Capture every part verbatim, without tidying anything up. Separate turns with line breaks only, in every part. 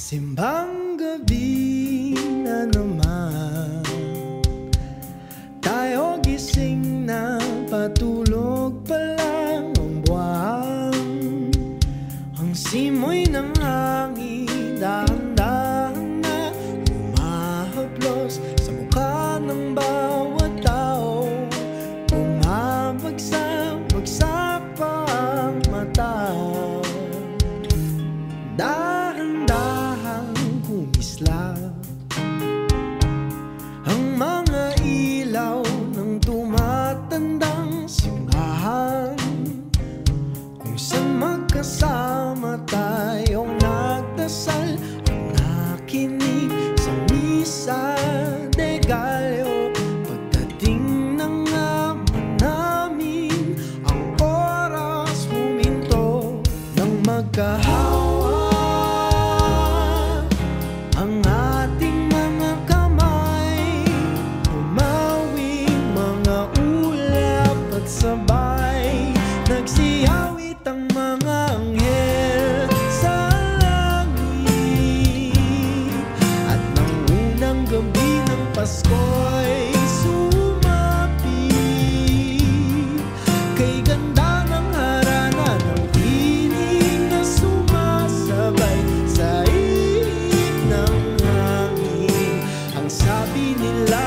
Simbang gabi na naman, tayo gising na, patulog pa lang ang buwan. Ang simoy ng hangin dahan-dahan na humahaplos sa mukha ng bawat tao. Bumabagsak-bagsak pa ang mata, dahan-dahan kumislap ang mga ilaw ng tumatandang simbahan, kung saan magkasama tayong nagdasal at nakinig sa misa de Gallo. Pagdating ng ama namin, ang oras huminto ng magkahawa. Ang ating mga kamay, umawing mga ulap at sabay, nagsiyawit ang mga anghel sa langit. At nang unang gabi ng Pasko'y sumapit, kay ganda ng harana ng tinig na sumasabay sa sabi nila,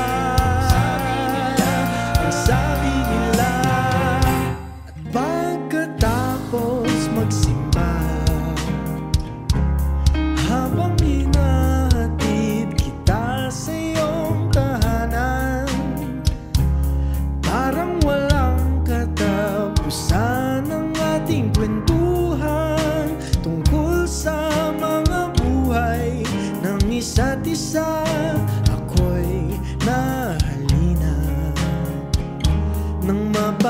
ang sabi nila. At pagkatapos magsimba, habang hinahatid kita sa iyong tahanan, parang walang katapusan ang ating kwentuhan tungkol sa mga buhay ng isa't isa. Nahalina nang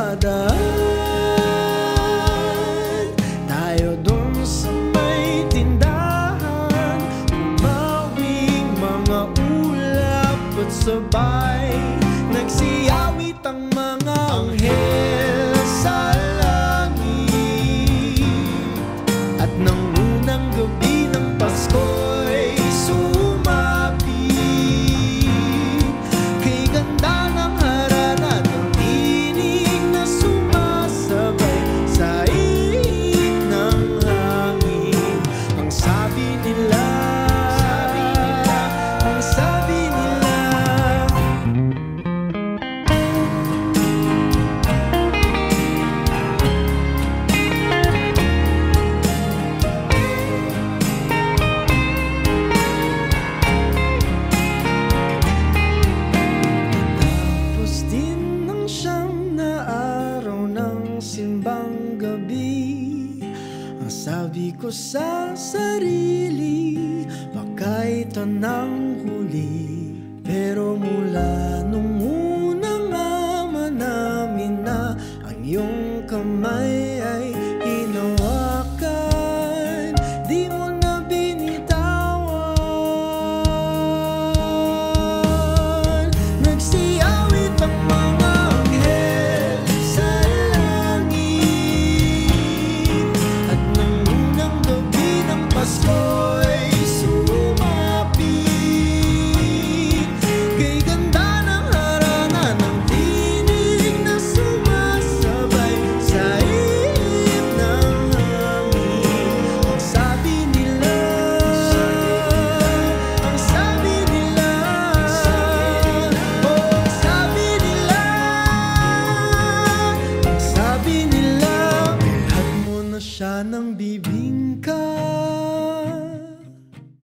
mapadaan tayo dun sa may tindahan, umawing mga ulap at sabay, nagsiyawit ang mga anghel sa langit. At nang unang gabi ng Pasko'y simbang gabi, ang sabi ko sa sarili, baka ito nang huli. Pero mula